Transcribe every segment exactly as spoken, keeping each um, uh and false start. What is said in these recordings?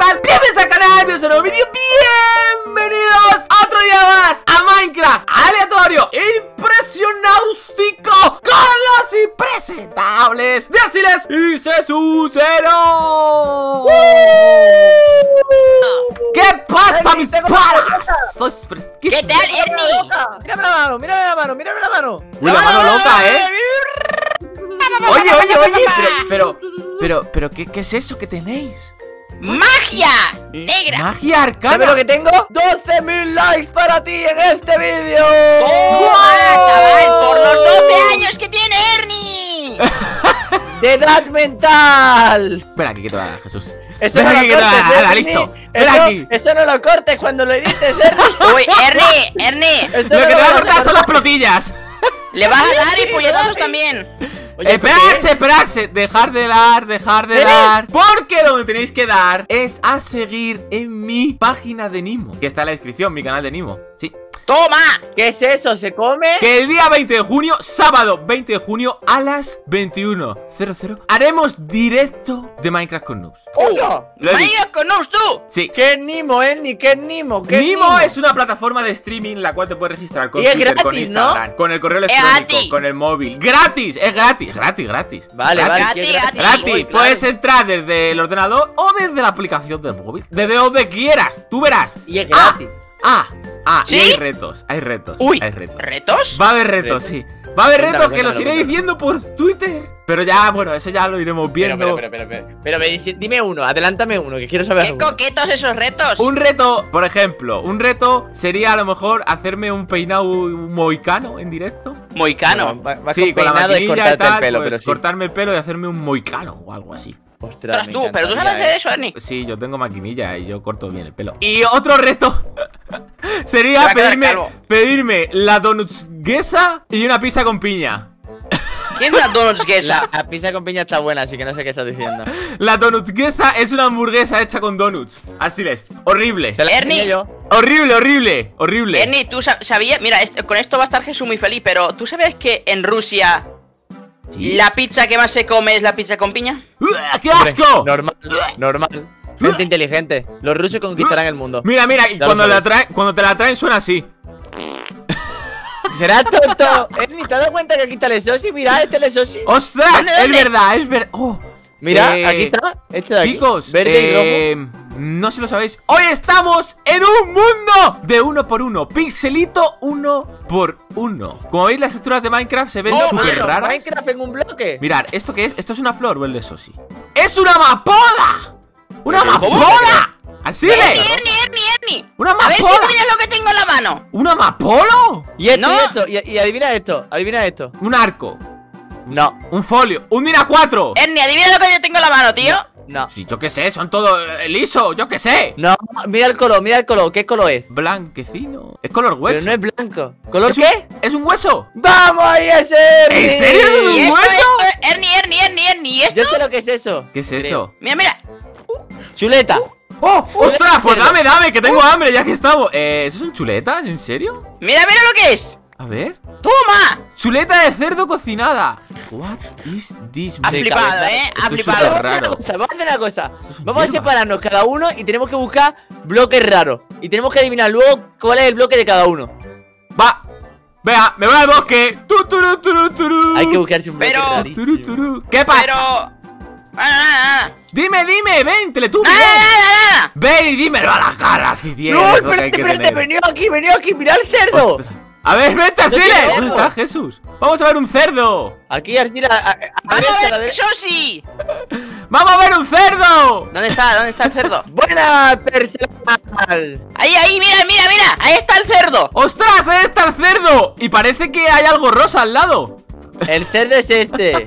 tal? Bienvenidos al canal, bienvenidos a un nuevo vídeo. Bienvenidos otro día más a Minecraft aleatorio impresionáustico con los impresentables de Arciles y Jesucero. ¿Qué pasa, mis panas? Sois fresquísimos. ¿Qué tal, Ernie? Mírame la mano, mírame la mano, mírame la mano. Uy, la mano loca, ¿eh? Oye, oye, oye, pero, pero, pero, pero, ¿qué, qué es eso que tenéis? ¡Magia negra! ¡Magia arcana! ¿Sabes lo que tengo? doce mil likes para ti en este vídeo. ¡Toma, chaval! ¡Por los doce años que tiene Ernie! ¡De edad mental! Espera aquí que te va a dar, Jesús. Eso Ven no aquí lo que te va a cortes, dar, Ernie. listo. Ven Eso- aquí. Eso no lo cortes cuando lo edites, Ernie. ¡Uy, Ernie! ¡Ernie! Eso Lo no que te va a vas cortar son las pelotillas. ¡Le vas a dar y Sí, puñetazos dale. también! Oye, Esperarse, esperarse. Dejar de dar, dejar de ¿Eh? dar. Porque lo que tenéis que dar es a seguir en mi página de Nimo, que está en la descripción, mi canal de Nimo. Sí. ¡Toma! ¿Qué es eso? ¿Se come? Que el día veinte de junio, sábado veinte de junio, a las veintiuno cero cero, haremos directo de Minecraft con noobs. ¡Hola! Lo he dicho. ¡Vaya con nos tú! Sí. ¿Qué es Nimo, Ernie? ¿Qué es Nimo? ¿Qué Nimo es una plataforma de streaming la cual te puedes registrar con Y es Twitter, con gratis, ¿no? Instagram, con el correo Es electrónico, gratis. con el móvil. ¡Gratis! Es gratis, gratis, gratis. Vale, Gratis. vale, sí, es Gratis, gratis. Gratis, Uy, claro. puedes entrar desde el ordenador o desde la aplicación del móvil. Desde donde quieras, tú verás. Y es Ah, gratis. ah, ah, ¿Sí? y hay retos, hay retos. ¡Uy! Hay retos. ¿Retos? Va a haber retos, Retos. sí. Va a haber Cuéntame, retos que los cuéntame, iré cuéntame. diciendo por Twitter. Pero ya, bueno, eso ya lo iremos Pero, viendo. pero, pero, pero, pero, pero me dice- dime uno, adelántame uno, que quiero saber ¡Qué uno. coquetos esos retos! Un reto, por ejemplo, un reto sería a lo mejor hacerme un peinado moicano en directo. Moicano. Bueno, va- va Sí, con la peinado y maquinilla y cortarte tal, el pelo, pues, pero sí. cortarme el pelo y hacerme un moicano o algo así. Ostras, Ostras, me tú, pero tú encantaría, sabes hacer eh. eso, Ernie. Sí, yo tengo maquinilla y yo corto bien el pelo. Y otro reto sería Te va a quedar pedirme, calvo. pedirme la donutsguesa y una pizza con piña. ¿Qué es una donuts guesa? La, la pizza con piña está buena, así que no sé qué estás diciendo. La donutsguesa es una hamburguesa hecha con donuts. Así es, horrible. Se la Ernie. enseñé yo. Horrible, horrible, horrible. Ernie, tú sab- sabías... Mira, est- con esto va a estar Jesús muy feliz, pero ¿tú sabes que en Rusia Sí. la pizza que más se come es la pizza con piña? ¡Uah, ¡Qué Hombre, asco! normal, normal. Gente inteligente. Los rusos conquistarán el mundo. Mira, mira, y Ya lo cuando, la sabes. traen, cuando te la traen suena así. ¿Será tonto? Ernie, ¿te has dado cuenta que aquí está el Sosi? Mira, este es el Sosi. ¡Ostras! ¿Dónde, Es dónde? verdad, es verdad. Oh, Mira, eh, aquí está. Este de aquí. chicos, Verde eh, no sé si lo sabéis. Hoy estamos en un mundo de uno por uno. Pixelito uno por uno. Como veis, las texturas de Minecraft se ven y rojo. súper Oh, bueno, raras. Minecraft en un bloque. Mirad, ¿esto qué es? ¿Esto es una flor o el de Sosi? ¡Es una amapola! ¡Una ¿Pero cómo? amapola! ¡Así Ernie, le! Ernie, Ernie, Ernie. ¡Una A ver si amapola! miras lo que tengo en la mano. ¿Un amapolo? Y esto, No. y esto. Y, y adivina esto. Adivina esto. Un arco. No. Un folio. Un Dina cuatro. Ernie, adivina lo que yo tengo en la mano, tío. No. Sí, yo qué sé, son todos eh, lisos, yo qué sé. No. Mira el color, mira el color. ¿Qué color es? Blanquecino. Es color hueso. Pero no es blanco. ¿Color ¿Es un- qué? ¿Es un hueso? ¡Vamos ahí ese! ¿En serio? ¿Es un Y esto, hueso? esto, Ernie, Ernie, Ernie, Ernie. ¿Y esto? Yo sé lo que es eso. ¿Qué es Creo. eso? Mira, mira. Chuleta. ¡Oh! ¡Ostras! Pues cerdo. dame, dame, que tengo hambre ya que estamos. Eh, ¿Esos son chuletas? ¿En serio? Mira, mira lo que es. A ver. ¡Toma! Chuleta de cerdo cocinada. What is this? Ha De flipado, cabeza. eh. Esto Ha es flipado. súper raro. O sea, vamos a hacer una cosa. Esto es un Vamos a hierba. separarnos cada uno y tenemos que buscar bloques raros. Y tenemos que adivinar luego cuál es el bloque de cada uno. Va. Vea, me voy al bosque. Tu, turu, turu, turu. Hay que buscarse un bloque Pero- rarísimo. Turu, turu. ¿Qué pasa? Pero... Bueno, nada, nada. Dime, dime, ven, Teletubby, Nada, ven. nada, nada. Ven y dímelo a la cara si tienes No, lo que hay espérate, que espérate, tener. venido aquí, venido aquí, mira el cerdo. Ostras. A ver, vente, tiene Arciles. cerdo. ¿Dónde está Jesús? Vamos a ver un cerdo. Aquí, Arcila, a, a, a Vamos derecha, a a la ver, derecha. eso sí. ¡Vamos a ver un cerdo! ¿Dónde está? ¿Dónde está el cerdo? Buena personal. Ahí, ahí, mira, mira, mira. Ahí está el cerdo. ¡Ostras! Ahí está el cerdo. Y parece que hay algo rosa al lado. El cerdo es este.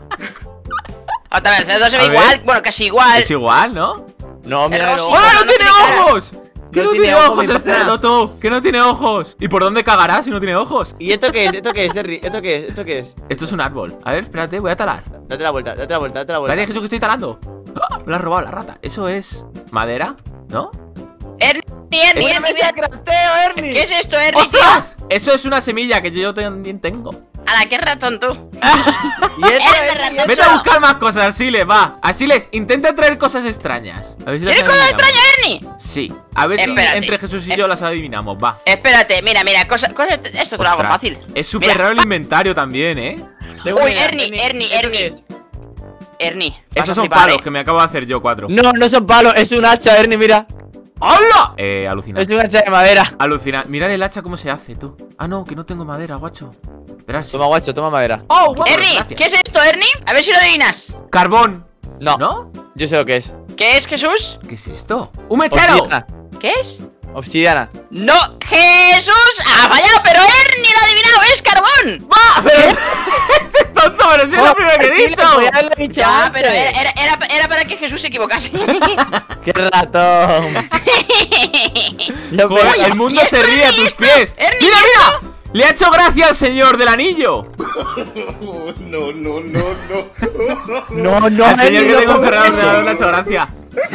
Otra vez, el cerdo se ve A ver. igual. Bueno, casi igual. Es igual, ¿no? No, mira, El no. rosita. ¡Hola, no no tiene tiene cara. ojos! Que no, No tiene tiene ojos ojos, el mi pana. cerdo, tú. Que no tiene ojos. ¿Y por dónde cagará si no tiene ojos? ¿Y esto qué es? ¿Esto qué es, Erri? ¿Esto qué es? ¿Esto qué es? Esto es un árbol. A ver, espérate, voy a talar. Date la vuelta, date la vuelta, date la vuelta. Vale, Jesús, que estoy talando. ¡Ah! Me lo ha robado la rata. Eso es madera, ¿no? Ernie, Ernie, ¡Una Ernie, mesa de mira. crafteo, Ernie! ¿Qué es esto, Ernie? ¡Ostras! Eso es una semilla que yo también tengo. ¡Hala, qué ratón tú! Y esto Eres es- ratón. Vete a buscar más cosas, Arsiles, va. Arsiles, intenta traer cosas extrañas. A ver si las ¿Tienes cosas adivinamos. extrañas, Ernie? Sí, a ver Espérate. si entre Jesús y yo las adivinamos, va. Espérate, mira, mira, cosas, cosas, esto te lo hago Ostras, fácil. es súper Mira. raro el inventario también, ¿eh? Tengo Uy, una, Ernie, Ernie, ¿esto Ernie. qué es? Ernie, vas Esos a son flipar, palos eh. que me acabo de hacer yo cuatro. No, no son palos, es un hacha, Ernie, mira. ¡Hola! Eh, alucinante. Es un hacha de madera. Alucinante. Mirad el hacha cómo se hace, tú. Ah, no, que no tengo madera, guacho. Verás. Toma, guacho, toma madera. ¡Oh, guapo! Ernie, Gracias. ¿qué es esto, Ernie? A ver si lo adivinas. Carbón. No, ¿No? yo sé lo que es. ¿Qué es, Jesús? ¿Qué es esto? ¡Un mechero! Obsidiana. ¿Qué es? Obsidiana. ¡No! ¡Jesús! ¡Ha fallado! ¡Pero Ernie lo ha adivinado! ¡Es carbón! ¡Va! ¡Pero este es tonto! ¡Pero si es lo primero que he dicho! Podía haberlo dicho Ya, antes. pero era, era, era, era para que Jesús se equivocase. ¡Qué ratón! Yo Joder, pensaba- el mundo ¿y esto, se ríe a Ernie, tus esto? pies. Ernie, ¡Mira, ¿y mira! ¡Le ha hecho gracia al señor del anillo! No, no, no, no. No, no, Al señor Ernie, que no tengo pongas encerrado eso. le ha- le ha hecho gracia.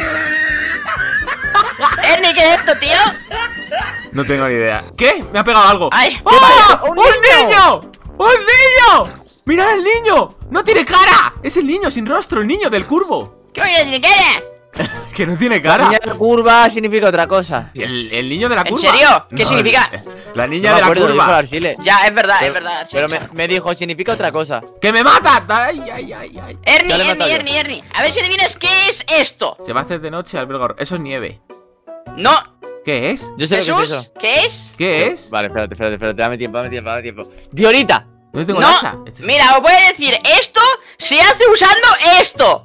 Ernie, ¿qué es esto, tío? No tengo ni idea. ¿Qué? Me ha pegado algo. ¡Ay! ¡Oh! ¡Un ¡Un niño! niño! ¡Un niño! ¡Mirad al niño! ¡No tiene cara! Es el niño sin rostro, el niño del curvo. ¿Qué voy a decir? ¿Qué eres? Que no tiene La cara. niña de la curva significa otra cosa. El, el niño de la ¿En curva. serio? ¿Qué No, significa? el- La niña No me de la acuerdo, dijo el curva. Arsiles. Ya, es verdad, Pero- es verdad. sí, Pero sí. me, me dijo, significa otra cosa. ¡Que me mata! ¡Ay, ay, ay, ay! Ernie, Ya le he matado Ernie, yo. Ernie, Ernie. A ver si adivinas qué es esto. Se va a hacer de noche, Albergor. Eso es nieve. No. ¿Qué es? Yo sé lo que es Jesús, eso. ¿qué es? ¿Qué es? Vale, espérate, espérate, espérate, dame tiempo, dame tiempo, dame tiempo. ¡Diorita! ¿Dónde tengo No. el hacha? Este es- Mira, os voy a decir, esto se hace usando esto.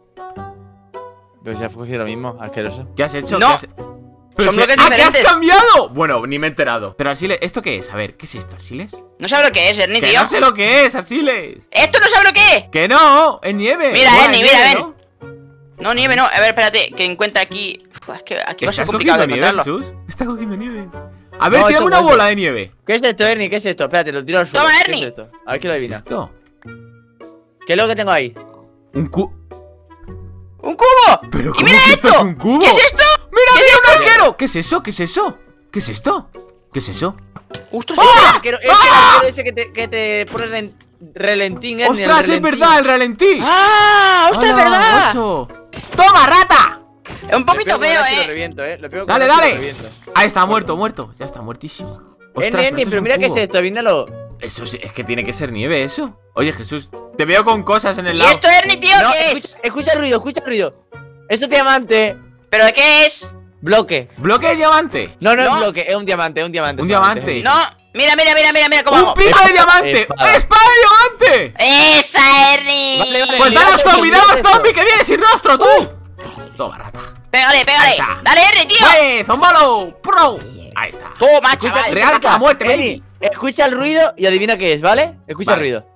Pero si has cogido lo mismo, asqueroso. ¿Qué has hecho? No. ¿Qué has- Pero Son si- bloques ¡Ah, que has diferentes. cambiado! Bueno, ni me he enterado. Pero Arsiles, ¿esto qué es? A ver, ¿qué es esto, Arsiles? No sabes lo que es, Ernie, Que tío. no sé lo que es, Arsiles. Esto no sabe lo que es. Que no, es nieve. Mira, Buena Ernie, nieve, mira, ¿no? No, nieve no. A ver, espérate, que encuentra aquí. Uf, es que aquí va a ser ¿Estás complicado de cogiendo nieve, encontrarlo. Jesús? Está cogiendo nieve. A ver, No, tírame esto una vuelve. bola de nieve. ¿Qué es esto, Ernie? ¿Qué es esto? Espérate, lo tiro al suelo. Toma, ¿Qué Ernie. es esto? A ver qué lo ¿Qué es adivina. esto? ¿Qué es lo que tengo ahí? Un cubo. ¡Un cubo! ¿Pero ¡Y cómo mira que esto! esto es un cubo? ¿Qué es esto? ¡Mira, ¿Qué es mira un esto? arquero! ¿Qué es eso? ¿Qué es eso? ¿Qué es esto? ¿Qué es eso? ¡Ostras! ¡Ah! ¡Ah! El arquero, es el arquero ese que te, que te pone ren- relentín, Ernie. el ¡Ostras, es relentín. verdad, el ralentí! ¡Ah! ¡Ostras, es ¡Hala, verdad! macho! ¡Toma, rata! Es un Le poquito pego con feo, el hacha y lo eh. reviento, eh. Le pego con Dale, el hacha y dale. lo reviento. Ahí está, muerto, muerto. Ya está, muertísimo. Ostras, Ernie, Ernie, esto pero un mira qué es cubo. esto, adivínalo. Eso sí, es que tiene que ser nieve, eso. Oye, Jesús, te veo con cosas en el ¿Y lado. esto, Ernie, tío, No, qué escucha, es? escucha el ruido, escucha el ruido. Eso es diamante. ¿Pero de qué es? Bloque. ¿Bloque de diamante? No, no, No. es bloque, es un diamante, es un diamante. Un solamente. diamante. No. Mira, mira, mira, mira, mira cómo ¡Un hago. pico de diamante! Espada. ¡Espada de diamante! ¡Esa, Ernie! Vale, vale. Pues dale al Mira, zombie, mira dale al esto. zombie que viene sin rostro, tú. Toma, rata. Pégale, Ahí pégale. está. Dale, Ernie, tío. ¡Vale, zombalo! ¡Pro! Ahí está. Toma, Escucha, chaval. Real hasta la muerte, baby. Ernie, escucha el ruido y adivina qué es, ¿vale? Escucha Vale. el ruido.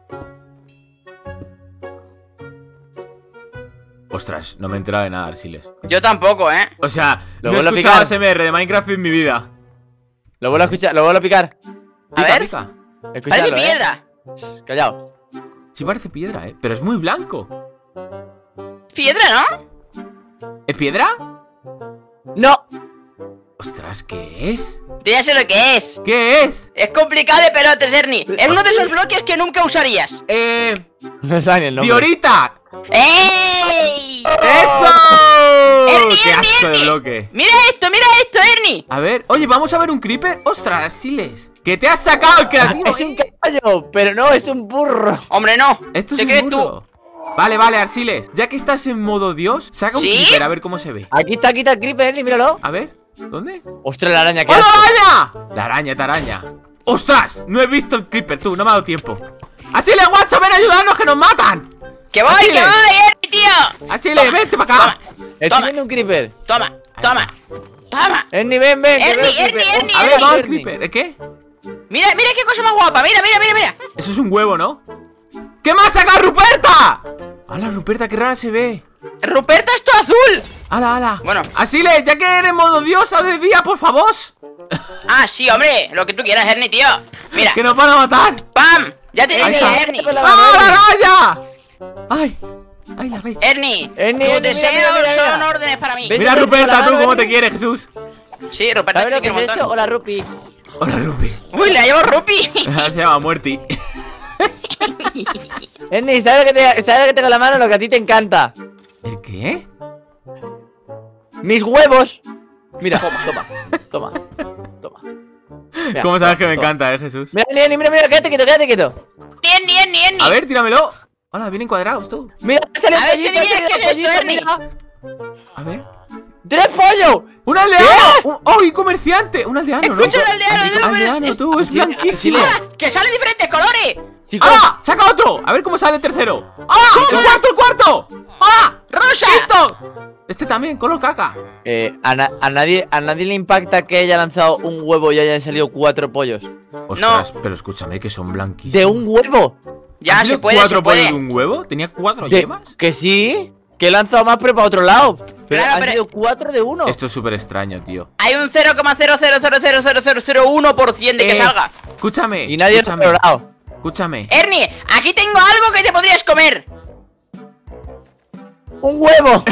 Ostras, no me he enterado de nada, Arsiles. Yo tampoco, eh. O sea, Lo no he vuelvo a escuchado picar. A S M R de Minecraft en mi vida. Lo vuelvo a escuchar, lo vuelvo a picar. A Pica, ver. pica. Parece Escuchadlo, ¿eh? piedra. Shh, Callao. Sí parece piedra, ¿eh? Pero es muy blanco. Piedra, ¿no? ¿Es piedra? No. Ostras, ¿qué es? Yo ya sé lo que es. ¿Qué es? Es complicado de pelotes, Ernie. Es uno de esos bloques que nunca usarías. Eh... No sabe ni el nombre. ¡Diorita! ¡Ey! ¡Eso! Ernie, ¡Qué Ernie, asco de Ernie. bloque! Mira esto, mira esto, Ernie. A ver, oye, vamos a ver un creeper. ¡Ostras, Arsiles! ¡Que te has sacado el creativo! Es un caballo, pero no, es un burro. Hombre, no. Esto es ¿Te un crees burro. Vale, vale, Arsiles. Ya que estás en modo Dios, saca un ¿Sí? creeper a ver cómo se ve. Aquí está, aquí está el creeper, Ernie, míralo. A ver, ¿dónde? Ostras, la araña, qué ¡Hola, asco. araña! La araña, esta araña. ¡Ostras! No he visto el creeper, tú, no me ha dado tiempo. ¡Arsiles, guacho, ven a ayudarnos que nos matan! ¡Que voy, Así que es. voy, Ernie, tío! ¡Arsiles, vente para acá! Estoy Toma. viendo un creeper. Toma, toma, toma. Ernie, ven, ven. que Ernie, veo el Ernie, creeper. Ernie, A ver, Ostras, vamos al Ernie. creeper. ¿Eh, ¿Qué? Mira, mira qué cosa más guapa. Mira, mira, mira, mira. Eso es un huevo, ¿no? ¿Qué más saca Ruperta? ¡Hala, Ruperta, qué rara se ve! Ruperta es todo azul. ¡Hala, hala! Bueno. Arsiles, ya que eres modo diosa de día, por favor. Ah, sí, hombre. Lo que tú quieras, Ernie, tío. Mira. ¡Que nos van a matar! ¡Pam! Ya te Ahí dije, está. Ernie. Con la ¡Ah, mano, la Ernie. araña! ¡Ay! ¡Ay, la veis! Ernie, Ernie, tus Ernie, mira, deseos mira, mira, son mira. órdenes para mí. ¿Ves? Mira, ¿Ves Ruperta, con la tú, mano, cómo te Ernie? quiere, Jesús. Sí, Ruperta ¿Sabes te lo que quiere es un esto? montón. Hola, Rupi. Hola, Rupi. Uy, la llevo Rupi. Se llama Muerti. Ernie, ¿sabes lo que te, sabes lo que tengo en la mano? Lo que a ti te encanta. ¿El qué? Mis huevos. Mira, toma, toma, toma, toma. Mira, ¿Cómo sabes que me toma. encanta, eh, Jesús? Mira, Ernie, mira, mira, quédate quieto, quédate quieto. Bien, bien, bien. A ver, tíramelo. Hola, vienen cuadrados tú. Mira, sale A un ver si pollito, adivinas sale qué un es esto, pollito, Ernie. mira. A ver. ¡Tres pollos! ¡Un aldeano! Un- ¡Oh, y comerciante! ¡Un aldeano! Escucha ¿no? un aldeano, Alde- no, pero aldeano, es- tú, es Chile, blanquísimo. Chile. ¡Ah! ¡Que salen diferentes colores! Chicos, ¡Ah! ¡Saca otro! A ver cómo sale el tercero. ¡Ah! ¡El cuarto, el cuarto! ¡Ah! ¡Rosa! ¡Listo! Este también, color caca. eh, a, na- a nadie, a nadie le impacta que haya lanzado un huevo y hayan salido cuatro pollos. Ostras, pero escúchame que son blanquísimos. ¿De un huevo? Ya, ¿Han se sido puede, cuatro se puede. pollos de un huevo? ¿Tenía cuatro De- yemas? Que sí, que he lanzado más pero para otro lado. Pero Claro, han pero- sido cuatro de uno. Esto es súper extraño, tío. Hay un cero coma cero cero cero cero cero cero cero uno por ciento de que Eh, salga. Escúchame. Y nadie lo ha escúchame, explorado. escúchame. Ernie, aquí tengo algo que te podrías comer. ¡Un huevo!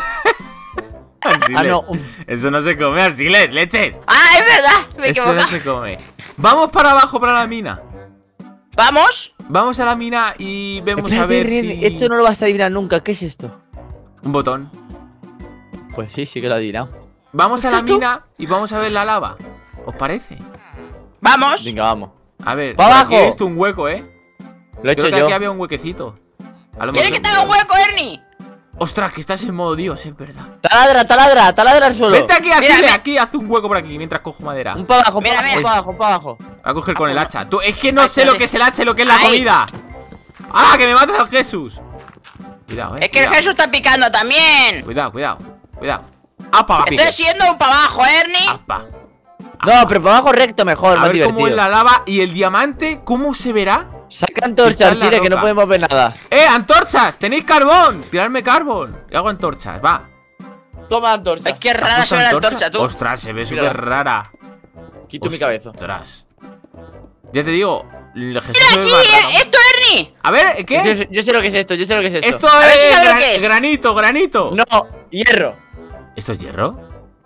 Arsiles. Ah, no, un- Eso no se come, Arsiles, leches. Ah, es verdad, me he Eso no equivocado. se come. Vamos para abajo, para la mina. Vamos. Vamos a la mina y vemos a Espérate, ver Ren, si... Esto no lo vas a adivinar nunca. ¿Qué es esto? Un botón. Pues sí, sí que lo he adivinado. Vamos a la ¿Estás tú? mina y vamos a ver la lava. ¿Os parece? Vamos. Venga, vamos. A ver, ¡Pa' por abajo! aquí he visto un hueco, ¿eh? Lo he Creo hecho que yo. aquí había un huequecito. A lo ¿Quieres mejor- que te haga un hueco, Ernie? Ostras, que estás en modo Dios, es verdad. Taladra, taladra, taladra al suelo. Vente aquí, Mira, Arsiles, mira. aquí, haz un hueco por aquí mientras cojo madera. Un para abajo, un Mira, para abajo, un mira. para abajo, un para abajo. A coger con el hacha. Tú, es que no Ay, sé lo ay. que es el hacha y lo que es la Ay. comida. ¡Ah, que me matas al Jesús! Cuidado, eh. Es que el cuidado. Jesús está picando también. Cuidado, cuidado, cuidado. ¡Apa! Estoy siendo un para abajo, Ernie. ¡Apa! No, pero para abajo recto mejor, A más ver divertido. cómo es la lava y el diamante, ¿cómo se verá? Saca Si está antorchas, en la Sire, que no roca. podemos ver nada. ¡Eh, antorchas! ¡Tenéis carbón! ¡Tiradme carbón! Y hago antorchas, va. Toma antorcha. Ay, qué ¿Has rara puesto se ve la antorcha? antorcha, tú. Ostras, se ve Mírala. súper rara. Quito mi cabeza. Ostras. Ya te digo, el Jesús Mira se ve aquí, más raro. eh, esto, Ernie. A ver, ¿qué? Yo, yo sé lo que es esto, yo sé lo que es esto. Esto A ver si es, sabes lo gran- que es. granito, granito. No, hierro. ¿Esto es hierro?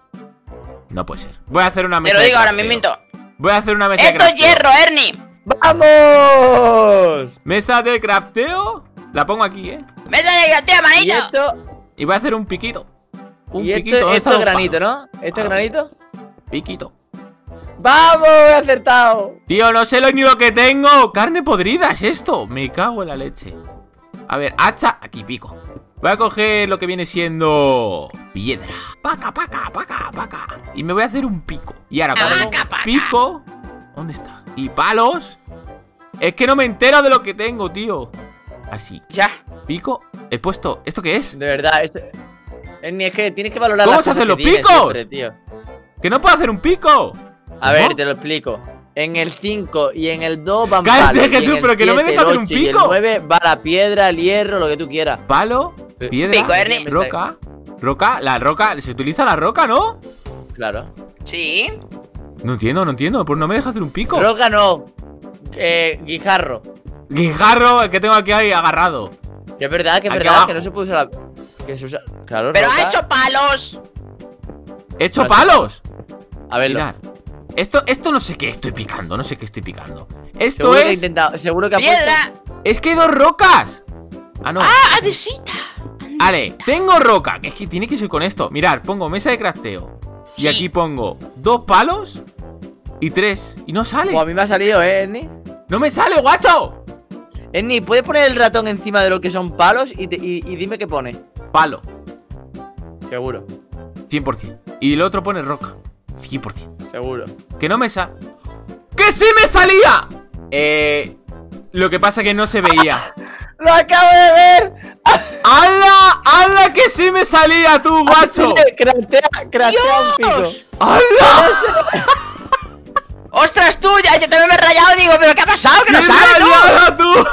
No puede ser. Voy a hacer una Te mesa lo de digo ahora crafteo. mismo. Voy a hacer una mesa de Esto es crafteo. hierro, Ernie. ¡Vamos! Mesa de crafteo. La pongo aquí, ¿eh? Vete de gateo, Y manito. esto, Y voy a hacer un piquito. Un y piquito. esto, ¿Dónde esto están es los granito, palos? ¿no? ¿Esto es Ah. granito? Piquito. ¡Vamos! He acertado. Tío, no sé lo ni lo que tengo. Carne podrida es esto. Me cago en la leche. A ver, hacha. Aquí, pico. Voy a coger lo que viene siendo piedra. Paca, paca, paca, paca. Y me voy a hacer un pico. Y ahora con el Paca, paca. pico. ¿Dónde está? Y palos. Es que no me entero de lo que tengo, tío. Así. Ya. Pico. He puesto. ¿Esto qué es? De verdad, esto... Ernie, es que tienes que valorar ¿Cómo las se cosas hacen que los tienes picos? siempre, tío. Que no puedo hacer un pico. A ver, ¿Cómo? te lo explico. En el cinco y en el dos van Cállate, palos, y en Jesús, el pero que no me siete, deja el hacer un ocho y el pico. nueve va la piedra, el hierro, lo que tú quieras. Palo. Sí. Piedra. Pico, Ernie. Roca. Roca. La roca. Se utiliza la roca, ¿no? Claro. Sí. No entiendo, no entiendo. Pues no me deja hacer un pico. Roca no. Eh, guijarro. Guijarro, el que tengo aquí ahí agarrado. Que es verdad, que es Aquí verdad, abajo. que no se puede usar la... Que se usa... Claro, Pero roca. ha hecho palos. He hecho No, palos. A verlo. Mirad. Esto, esto no sé qué estoy picando. No sé qué estoy picando. Esto Seguro que ha es. intentado... Seguro que ha Piedra. Es que hay dos rocas. Ah, no. Ah, andesita. Vale, tengo roca. Es que tiene que ser con esto. Mirad, pongo mesa de crafteo. Y Sí. aquí pongo dos palos y tres. Y no sale. puesto... Pues a mí me ha salido, ¿eh, Ernie? ¡No me sale, guacho! Ernie, ¿puedes poner el ratón encima de lo que son palos y, te- y, y dime qué pone? Palo. Seguro, cien por cien. Y el otro pone roca. cien por cien. seguro. Que no me sa... ¡Que sí me salía! Eh... Lo que pasa que no se veía. ¡Lo acabo de ver! ¡Hala! ¡Hala que sí me salía tú, guacho! Craftea, craftea un pico. Dios. ¡Hala! Ostras, tú, ya, yo también me he rayado. Digo, ¿pero qué ha pasado? Que no ¡Qué sale, tú. rayada, tú!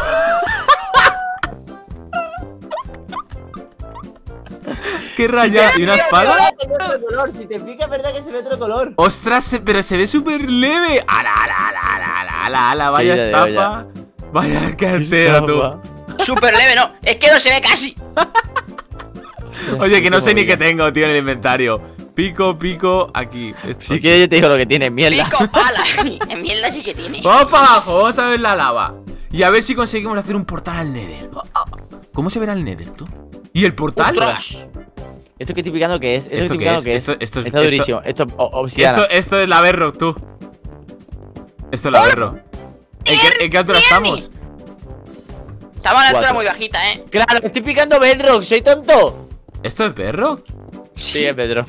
¡Qué rayada! ¿Y una espada? Se ve otro color, si te fijas, es verdad que se ve otro color. ¡Ostras! se- Pero se ve súper leve. ¡Hala, hala, hala, hala, hala, hala, hala! Vaya Sí, ya veo, estafa. Vaya cartera, tú. Súper leve, no. Es que no se ve casi. Oye, que no sé ni movida. qué tengo, tío, en el inventario. Pico, pico, aquí. Esto. Si quieres yo te digo lo que tiene, mierda. Pico pala. En mierda sí que tiene. Vamos para abajo, vamos a ver la lava. Y a ver si conseguimos hacer un portal al Nether. ¿Cómo se verá el Nether, tú? ¿Y el portal? ¡Ostras! ¿Esto qué estoy picando que es? ¿Esto qué es? que Esto, esto es Está durísimo. Esto es obsidiana. Esto, esto es la Bedrock, tú. Esto es la Bedrock. ¿En qué, ¿En qué altura estamos? Estamos a una altura Cuatro. muy bajita, ¿eh? Claro, estoy picando Bedrock, soy tonto. ¿Esto es Bedrock? Sí, es Bedrock.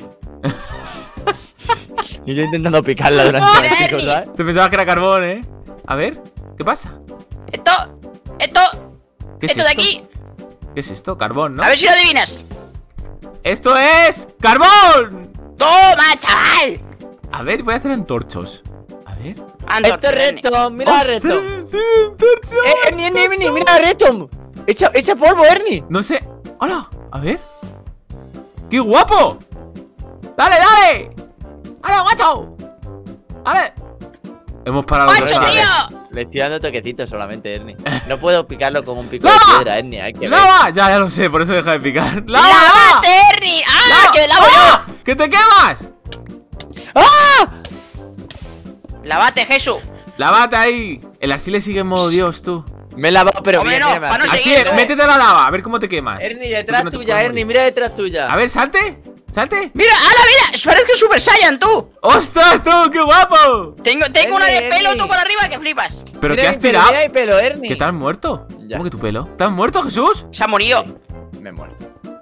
Y yo intentando picarla durante Mira, el pico, Ernie. ¿sabes? Te pensabas que era carbón, ¿eh? A ver, ¿qué pasa? Esto, esto, ¿Qué es esto de esto? aquí. ¿Qué es esto? Carbón, ¿no? A ver si lo adivinas. ¡Esto es carbón! ¡Toma, chaval! A ver, voy a hacer antorchos. A ver. Ando, Esto es Redstone, mira a ¡Ostras! Redstone. ¡Sí, antorchos! Eh, Ernie, Ernie, Ernie, mira a Redstone. Echa, echa polvo, Ernie. No sé. ¡Hola! A ver. ¡Qué guapo! ¡Dale, dale! ¡Dale, guacho! ¡Dale! Hemos parado ¡Guacho, otra vez. tío! Le estoy dando toquecitos solamente, Ernie. No puedo picarlo con un pico ¡Lava! de piedra, Ernie. Hay que ver. ¡Lava! Ya, ya lo sé, por eso deja de picar. ¡Lava! ¡Lávate, Ernie! ¡Ah, ¡Lava! que lavo ¡Ah! ¡Que te quemas! ¡Ah! yo! ¡Lávate, Jesús! ¡Lávate ahí! El Arsile sigue en modo Dios, tú. Me he lavado, pero Hombre, bien, no, mira, para no mira. seguir. Arsile, métete a la lava, a ver cómo te quemas. Ernie, Tú detrás que no te tuya, puedes Ernie, morir. mira detrás tuya. A ver, salte. ¡Salte! ¡Mira, ala, mira! ¡Parece Super Saiyan, tú! ¡Ostras, tú! ¡Qué guapo! Tengo, tengo una de Ernie, pelo, Ernie. tú por arriba, que flipas. ¿Pero Mira qué mi has pelo, tirado? mira mi pelo, Ernie. ¿Qué te has muerto? Ya. ¿Cómo que tu pelo? ¿Te has muerto, Jesús? Se ha morido. Me muero.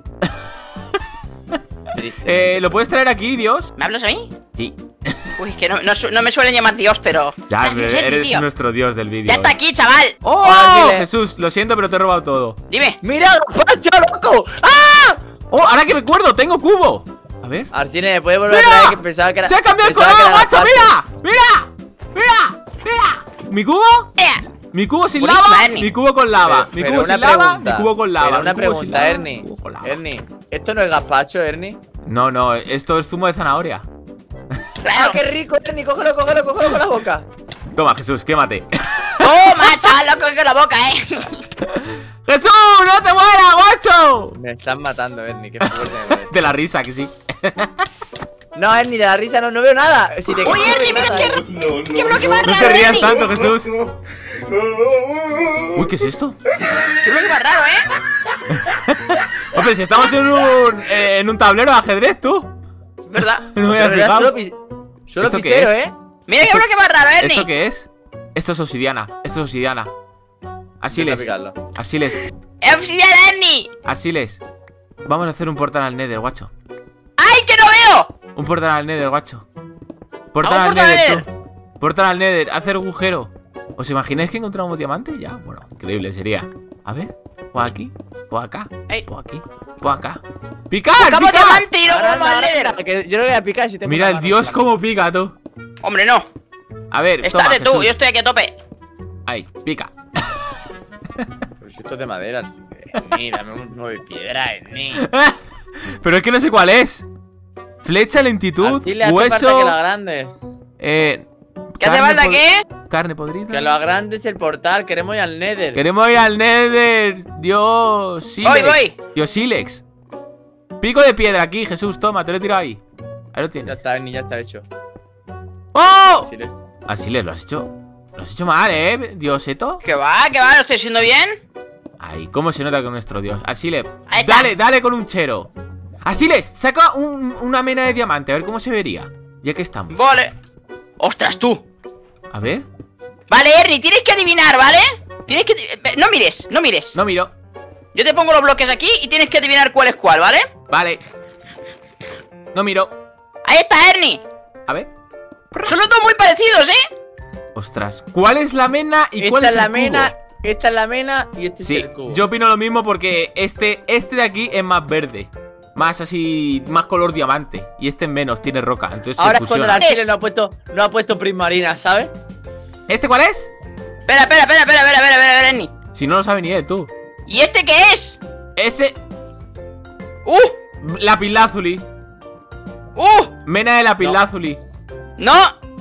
Eh, ¿lo puedes traer aquí, Dios? ¿Me hablas a mí? Sí. Uy, es que no, no, su- no me suelen llamar Dios, pero... Ya, Gracias, Ernie, eres tío. nuestro Dios del vídeo. Ya está eh. aquí, chaval. ¡Oh! Arsile. Jesús, lo siento, pero te he robado todo. Dime. ¡Mira, Pacho, loco! ¡Ah! ¡Oh! Ahora que recuerdo, tengo cubo. A ver. Arsile, ¿me puede volver ¡Mira! a traer que pensaba que era. ¡Se ha cambiado el pensaba color, que era macho! Pacho. ¡Mira! ¡Mira! ¡Mira! ¡Mira! ¿Mi cubo? Eh, Mi cubo sin Buenísima, lava, Ernie. mi cubo con lava. Pero- Mi pero cubo una sin lava, pregunta, mi cubo con lava. Pero mi una cubo sin pregunta, lava, Ernie. mi cubo con lava. Ernie, ¿esto no es gazpacho, Ernie? No, no, esto es zumo de zanahoria. claro. ¡Ah, qué rico, Ernie! Cógelo, cógelo, cógelo con la boca. Toma, Jesús, quémate. Toma, chaval, loco, con la boca, eh. ¡Jesús, no te mueras, guacho! Me están matando, Ernie, qué fuerte me parece. De la risa, que sí. No, Ernie, de la risa no, no veo nada. Si te Oye, quedas, Ernie, no ves mira nada, qué Ernie. No, no, ¿Qué bloque no, más No raro, te rías Ernie? tanto, Jesús. no. Uy, ¿qué es esto? Qué bloque más raro, eh. Hombre, si estamos en un, eh, en un tablero de ajedrez, tú. ¿Verdad? No me De había verdad, fijado. solo, pis- solo ¿Esto qué pisero, es? ¿eh? Mira qué Esto- bloque más raro, Ernie. ¿Esto qué es? Esto es obsidiana. Esto es obsidiana. Arsiles. Intenta picarlo. Arsiles. ¡Es obsidiana, Ernie! Arsiles. Vamos a hacer un portal al Nether, guacho. ¡Ay, que no veo! Un portal al Nether, guacho. Portal Vamos, al portal al Nether, Nether. tú. Portal al Nether, hacer agujero. ¿Os imagináis que encontramos diamantes ya? Bueno, increíble sería. A ver, por aquí, por acá, Ey. por aquí, por acá. ¡Picar! ¡Buscamos ¡Picar! diamante y no Ahora, vamos al ahora, Nether! ahora, que yo no voy a picar si tengo Mira una el mano dios sola. cómo pica, tú. Hombre, no. A ver, toma, Estate tú, Jesús. yo estoy aquí a tope. Ahí, pica. Pero si esto es de madera, Ernie, dame un nueve piedra, Ernie. Pero es que no sé cuál es. Flecha, lentitud, Así le hace falta que lo hueso. agrandes. Eh. ¿Qué hace carne falta pod- qué? Carne podrida. Que lo agrandes el portal, queremos ir al Nether. Queremos ir al Nether. Dios. Silex. Voy, voy. Dios Silex. Pico de piedra aquí, Jesús. Toma, te lo he tirado ahí. Ahí lo Ya tienes. está, Ernie, ya está hecho. ¡Oh! Así le- Arsiles, lo has hecho. Lo has hecho mal, ¿eh? Dioseto. ¿Qué va? ¿Qué va? ¿Lo estoy haciendo bien? Ay, cómo se nota con nuestro dios. Arsiles, Ahí está. dale, dale con un chero. Arsiles, saca un- una mena de diamante, a ver cómo se vería. Ya que estamos. Vale. ¡Ostras, tú! A ver. Vale, Ernie, tienes que adivinar, ¿vale? Tienes que... eh, No mires, no mires. No miro. Yo te pongo los bloques aquí y tienes que adivinar cuál es cuál, ¿vale? Vale. No miro. Ahí está, Ernie. A ver. Son los dos muy parecidos, ¿eh? Ostras. ¿Cuál es la mena y cuál Esta es es el la mena, cubo? esta es la mena y este Sí, es el cubo. yo opino lo mismo porque este, este de aquí es más verde. Más así, más color diamante. Y este es menos, tiene roca. Entonces Ahora se es cuando el fusiona. Arsile no ha puesto, no ha puesto prismarina, ¿sabes? ¿Este cuál es? Espera, espera, espera, espera, espera, espera, espera, Ernie. Si no lo sabe ni él, tú. ¿Y este qué es? Ese. ¡Uh! Lapislázuli. ¡Uh! Mena de lapislázuli. ¡No!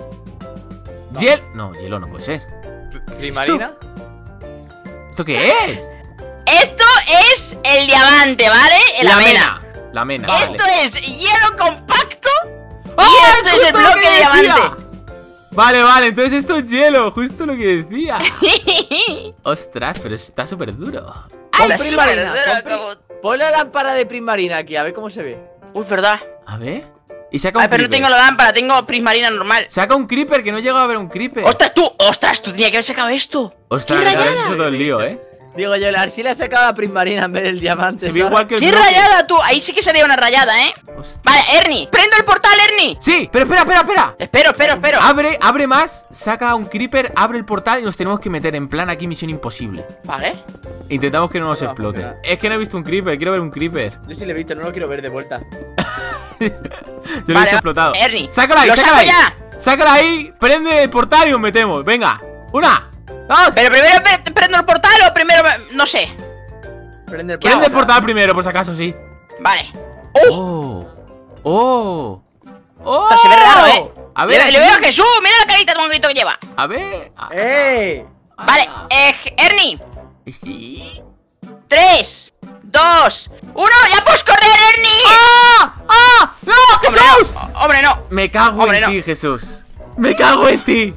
Hiel. No, hielo no puede ser. ¿Prismarina? ¿Esto qué es? Esto es el diamante, ¿vale? La, mena. La mena. Esto vale. es hielo compacto. ¡Ah, y esto es el justo lo bloque que de decía! diamante. Vale, vale, entonces esto es hielo, justo lo que decía. Ostras, pero está súper duro. Pon Ay, Prismarina, súper duro, pon pri- como- Pon la lámpara de Prismarina aquí, a ver cómo se ve. Uy, verdad. A ver. Y saca un Ay, pero no creeper. tengo la lámpara, tengo prismarina normal. Saca un creeper, que no he llegado a ver un creeper. ¡Ostras, tú! ¡Ostras, tú tenías que haber sacado esto! Ostras, ¡Qué me rayada! habéis hecho todo el lío, eh. Digo yo, la Arcila sacaba la Prismarina en vez del diamante. Se ve ¿sabes? igual que el ¡Qué bloque. rayada, tú! Ahí sí que sería una rayada, ¿eh? Ostras. Vale, Ernie, prendo el portal, Ernie. Sí, pero espera, espera, espera. Espero, espero, espero. Abre, abre más, saca un creeper, abre el portal y nos tenemos que meter en plan aquí misión imposible. Vale. Intentamos que no nos No, explote. espera. Es que no he visto un creeper, quiero ver un creeper. Yo sí lo he visto, no lo quiero ver de vuelta. Yo lo he Vale, visto explotado. Ernie, Sácala ahí, ¡lo sácala ahí. saco Sácala ahí, prende el portal y nos metemos. Venga, una, dos. Pero primero pre- prendo el portal o primero... me- No sé. Prende el Prende el portal primero, por si acaso, sí. Vale. Oh, oh, oh. Esto se ve raro, ¿eh? A ver, le, aquí. le veo a Jesús, mira la carita de grito que lleva. A ver. a- ¡Ey! Vale, eh, Ernie. Sí. Tres, dos, uno. ¡Ya puedes correr, Ernie! ¡Ah! ¡Ah! ¡No, Hombre, Jesús! no. Hombre, no. Me cago Hombre, en no. ti, Jesús. Me cago en ti.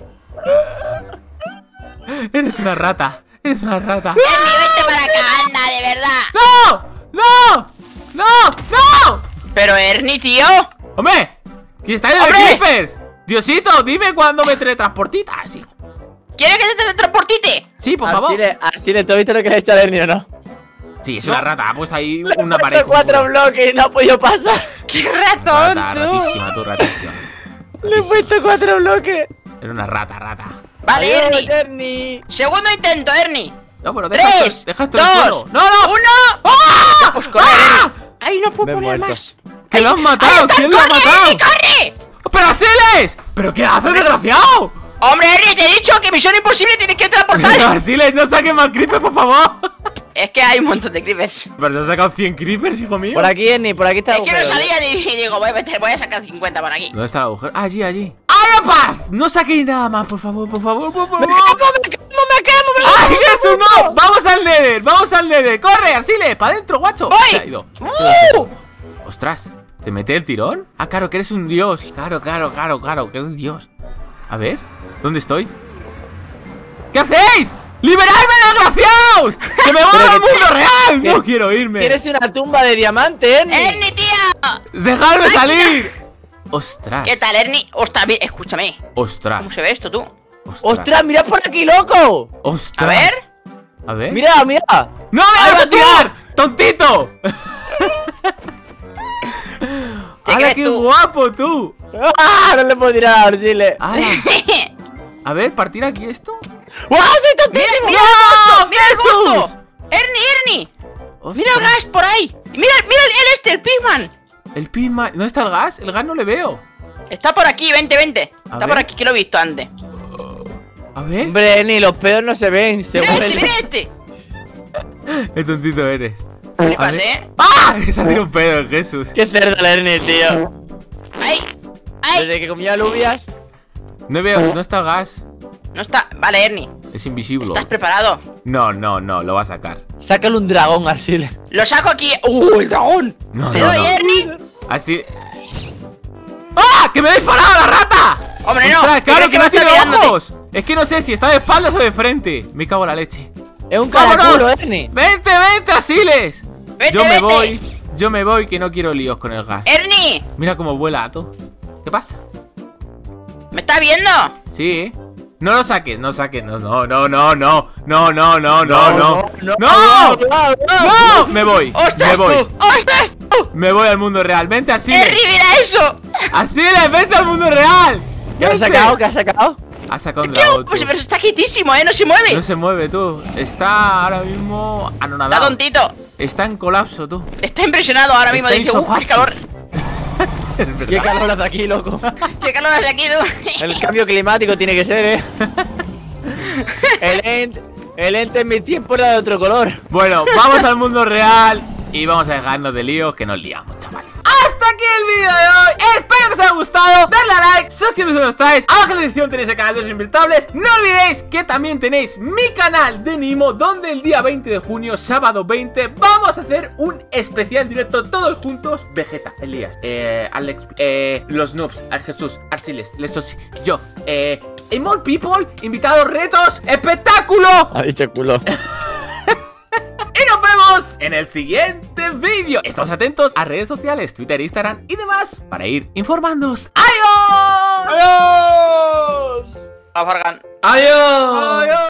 Eres una rata. Eres una rata. Ernie, vete para acá, anda, de verdad. ¡No! ¡No! ¡No! ¡No! Pero Ernie, tío. ¡Hombre! ¡Que está en el ¡Hombre! Creepers! Diosito, dime cuándo me teletransportitas, hijo. ¿Quieres que te teletransportite? Sí, por favor. Arcile, Arcile, ¿tú has visto lo que le ha hecho a Ernie o no? Sí, es una rata. Ha puesto ahí Le he una puesto pared. cuatro bloques y no ha podido pasar. ¡Qué ratón, Rata, tú! ratísima, tú, ratísima. Le he Ratísima. puesto cuatro bloques. Era una rata, rata. Vale, Adiós, Ernie. Ernie. Segundo intento, Ernie. No, pero deja Tres, esto, deja esto en el dos, suelo. ¡No, no! uno. ¡Ah! Pues corre, ¡Ah! Ernie. Ay, no puedo Me he poner muerto. más. ¡Que lo han Ahí matado! está, ¿Quién lo ha corre, matado? Ernie, corre! ¡Pero Arsiles! ¿Pero qué haces, desgraciado? Hombre, Ernie, te he dicho que misión imposible tienes que transportar. Arsiles, no saques más creepers, por favor. Es que hay un montón de creepers. Pero se han sacado cien creepers, hijo mío. Por aquí, Ernie, por aquí está el Es que no agujero. salían y y digo, voy a meter, voy a sacar cincuenta por aquí. ¿Dónde está el agujero? Ah, allí, allí. ¡Ay, la paz! No saquéis nada más, por favor, por favor, por favor. ¡Me quemo, me quemo, me quemo! Me ¡Ay, Jesús, no! ¡Vamos al Nether! ¡Vamos al Nether! ¡Corre, Arsiles! ¡Para adentro, guacho! ¡Voy! Se ha ido. ¡Uh! ¡Ostras! ¿Te mete el tirón? Ah, claro, que eres un dios. Claro, claro, claro, claro, que eres un dios. A ver, ¿dónde estoy? ¿Qué hacéis? ¡Liberadme, desgraciados! ¡Que me voy Pero al que- mundo real! ¿Qué? ¡No quiero irme! Tienes una tumba de diamante, Ernie. ¡Ernie, tía! ¡Dejadme salir! ¡Ostras! ¿Qué tal, Ernie? Ostras, mi- escúchame. ¡Ostras! ¿Cómo se ve esto, tú? ¡Ostras, mira por aquí, loco! ¡Ostras! A ver. A ver. Mira, mira. ¡No me vas Ahí a va, tú. tirar! ¡Tontito! ¿Te ¡Hala, crees qué tú? guapo tú! ¡Ah! No le puedo tirar a Arcile. ¡Hala! A ver, ¿partir aquí esto? ¡Wow! ¡Soy tontísimo! ¡Mira el ¡No! busto! ¡Mira el ¡Jesús! busto! ¡Ernie, Ernie! Ostras. ¡Mira el gas por ahí! Y ¡Mira, mira el, el este, el Pigman! El Pigman. ¿Dónde está el gas? El gas no le veo. Está por aquí, vente, vente. A Está ver. por aquí, que lo he visto antes. A ver. Hombre, Ernie, los pedos no se ven. Se ¡Mira este, huelen. mira este! Qué tontito eres. Flipas, A ver. ¿eh? ¡Ah! Se ha tirado un pedo, Jesús. Qué cerdo el Ernie, tío. ¡Ay! ¡Ay! Desde que comía alubias. No veo, no está el gas. No está... Vale, Ernie. Es invisible. ¿Estás preparado? No, no, no, lo va a sacar. Sácale un dragón, Arcile. Lo saco aquí... ¡Uh, el dragón! No, ¡Le no, doy, no. Ernie! Así. ¡Ah! ¡Que me he disparado la rata! ¡Hombre, no! ¡Ostras, claro Creo que no va a estar tiene mirándote. ojos! Es que no sé si está de espaldas o de frente. Me cago en la leche. Es un ¡Vámonos! caraculo, Ernie. ¡Vente, vente, Asiles! Vete, Yo me vete. voy. Yo me voy, que no quiero líos con el gas. ¡Ernie! Mira cómo vuela, Ato. ¿Qué pasa? ¿Me estás viendo? Sí, ¿eh? No lo saques, no saques. No, no, no, no, no. No, no, no, no, no. no, ¡No! no, ¡No! Me voy. Me ¡Ostras, voy. tú! ¡Ostras, tú! Me voy al mundo real. Vente, Asiles. ¡Ernie, mira eso! Asiles, vente al mundo real. ¿Qué has Vente. sacado? ¿Qué has sacado? Ha sacado un ¿Qué? dragón. Pues tú. pero está quietísimo, ¿eh? No se mueve. No se mueve, tú. Está ahora mismo Está anonadado. tontito. Está en colapso, tú. Está impresionado ahora mismo. Está Dice, uff, qué calor. Es ¿Qué verdad. calor hace aquí, loco? Qué calor hace aquí, tú. El cambio climático tiene que ser, ¿eh? El ente, el ente en mi tiempo era de otro color. Bueno, vamos al mundo real y vamos a dejarnos de líos que nos liamos, chavales. Hasta aquí el vídeo de hoy. Espero que os haya gustado. Darle a like, suscribiros suscribiros si no estáis. Abajo en la descripción tenéis el canal de los Invirtables. No olvidéis que también tenéis mi canal de Nimo, donde el día veinte de junio, sábado veinte, vamos a hacer un especial directo todos juntos. Vegeta, Elías, eh, Alex, eh, los noobs, Al Jesús, Arsiles, Lesosi, yo, eh, y more people, invitados, retos, espectáculo. Ha dicho culo. Y nos vemos en el siguiente vídeo. Estamos atentos a redes sociales, Twitter, Instagram y demás para ir informándoos. ¡Adiós! ¡Adiós! A Fargan. ¡Adiós! ¡Adiós!